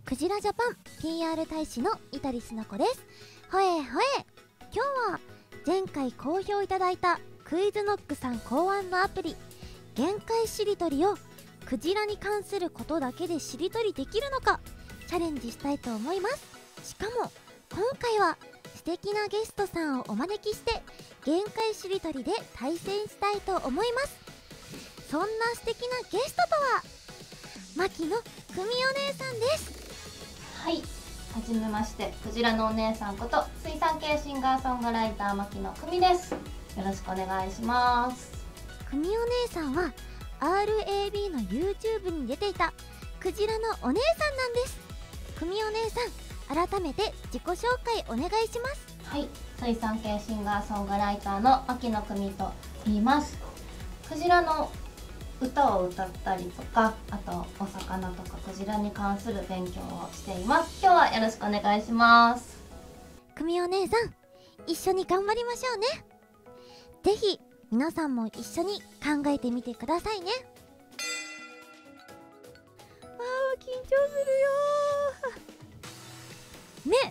クジラジャパン PR 大使のイタリスの子です。ほえほえ。今日は前回好評いただいたクイズノックさん考案のアプリ限界しりとりをクジラに関することだけでしりとりできるのかチャレンジしたいと思います。しかも今回は素敵なゲストさんをお招きして限界しりとりで対戦したいと思います。そんな素敵なゲストとは牧野久美お姉さんです。 はい、はじめまして、クジラのお姉さんこと水産系シンガーソングライター牧野久美です。よろしくお願いします。 久美お姉さんは RAB の YouTube に出ていたクジラのお姉さんなんです。久美お姉さん、改めて自己紹介お願いします。 はい、水産系シンガーソングライターの牧野久美と言います。クジラの歌を歌ったりとか、あとお魚とかクジラに関する勉強をしています。今日はよろしくお願いします。 久美お姉さん、一緒に頑張りましょうね。ぜひ皆さんも一緒に考えてみてくださいね。緊張するよ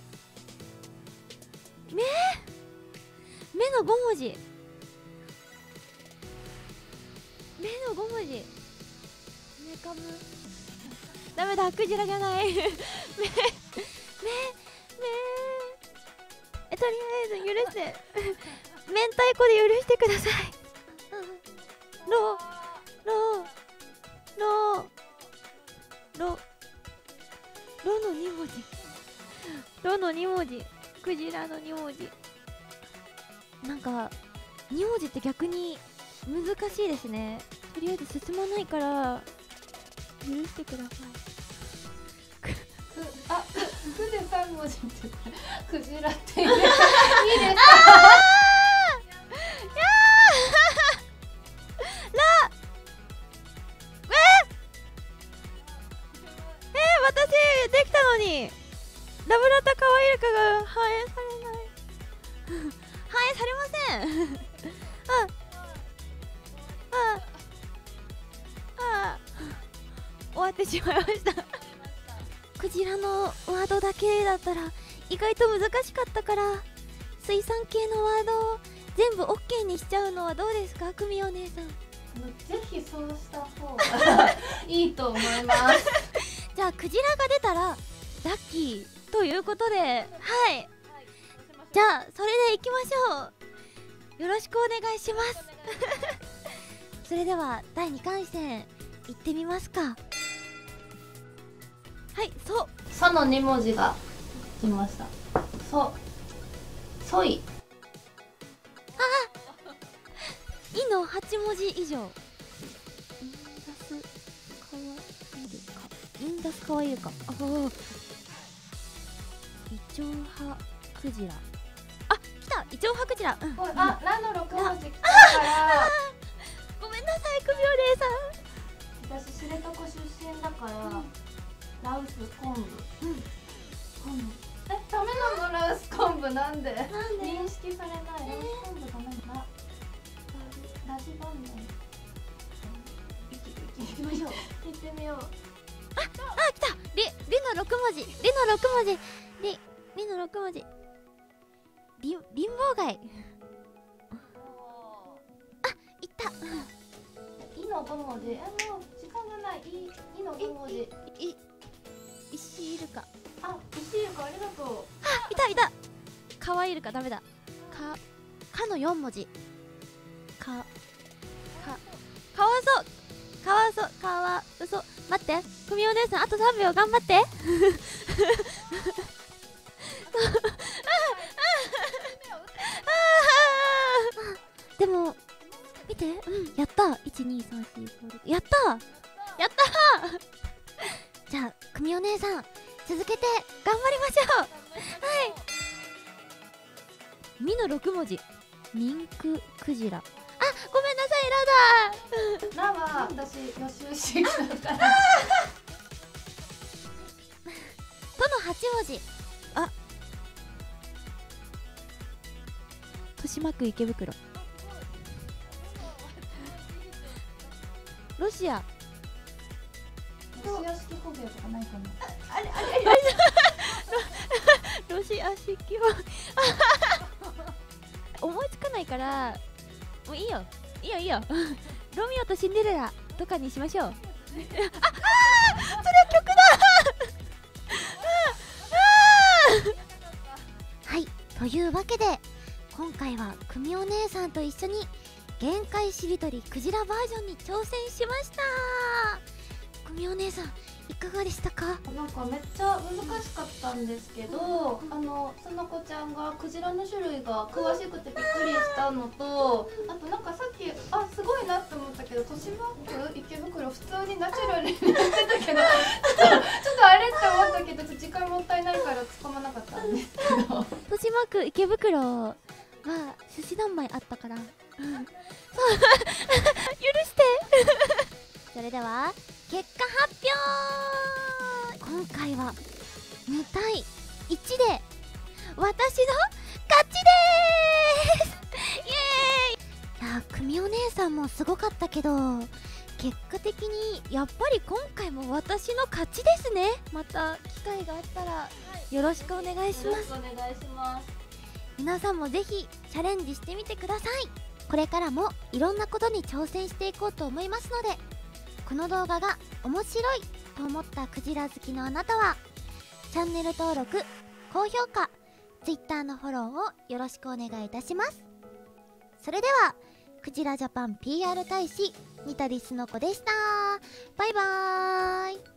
目の5文字、目の5文字、目かぶダメだ、クジラじゃない目とりあえず許して明太子で許してくださいロの2文字、ロの2文字、クジラの2文字。なんか2文字って逆に難しいですね。とりあえず進まないから許してください。 くで3文字ってクジラっていいですか？ 私できたのにラブラタカワイルカが反映されない反映されません終わってしまいましたクジラのワードだけだったら意外と難しかったから、水産系のワードを全部 OK にしちゃうのはどうですか、久美お姉さん。 ぜひそうした方がいいと思いますじゃあクジラが出たらラッキーということで、はい、じゃあそれでいきましょう。よろしくお願いしますそれでは第2回戦いってみますか。はい、 ソの2文字が来ました。ソイ。 イの8文字以上。インダスカワイルカ。イチョウハクジラ。来た、イチョウハクジラ。 ラの6文字来たからごめんなさい、久美お姉さん。 私知床出身だから、ラウス昆布。ダメなの？ラウス昆布なんで認識されない。ラウス昆布ダメだ。ラジバンド行きましょう。行ってみよう。 来た。リの6文字、リの6文字、リの6文字、リンボウガイ。いった。 イの5文字。もう時間がない。イの5文字。 石イルカ。 石イルカありがとう。 いた。カワイルカダメだ。カの4文字。カワウソ。待って、久美お姉さんあと3秒頑張ってでも見て、やった。12345やったじゃあ久美お姉さん続けて頑張りましょう。はい、ミの6文字、ミンククジラ。ごめんなさい、 ラは私予習してきたからとの8文字。豊島区池袋。ロシア。 ロシア式捕鯨とかないかな。 あれ式は思いつかないから、もういいよいいよいいよロミオとシンデレラとかにしましょうそれは曲だはい、というわけで今回はくみお姉さんと一緒に限界しりとりクジラバージョンに挑戦しました。くみお姉さんいかがでしたか？ なんかめっちゃ難しかったんですけど、その子ちゃんがクジラの種類が詳しくてびっくりしたのと、あとなんかさっきすごいなって思ったけど、豊島区池袋普通にナチュラルにやってたけどちょっとあれって思ったけど時間もったいないから突っ込まなかったんですけど豊島区池袋は寿司何枚あったからそう許してそれでは結果発表。今回は2対1で私の勝ちでーすイエーイ。いやー、くみお姉さんもすごかったけど結果的にやっぱり今回も私の勝ちですね。また機会があったらよろしくお願いします。 よろしくお願いします。 皆さんもぜひチャレンジしてみてください。これからもいろんなことに挑戦していこうと思いますので、この動画が面白いと思ったクジラ好きのあなたはチャンネル登録、高評価、Twitter のフォローをよろしくお願いいたします。それではクジラジャパン PR 大使ニタリスの子でした。バイバーイ。